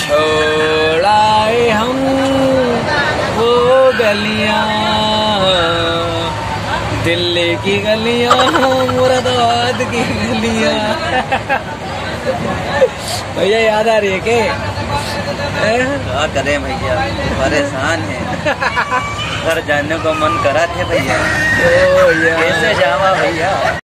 छोड़ाए हम वो गलियां, दिल्ली की गलियां, मुरादाबाद की गलियां। भैया याद आ रही है के? क्या करें भैया, परेशान है। घर जाने को मन करा थे भैया, कैसे जावा भैया।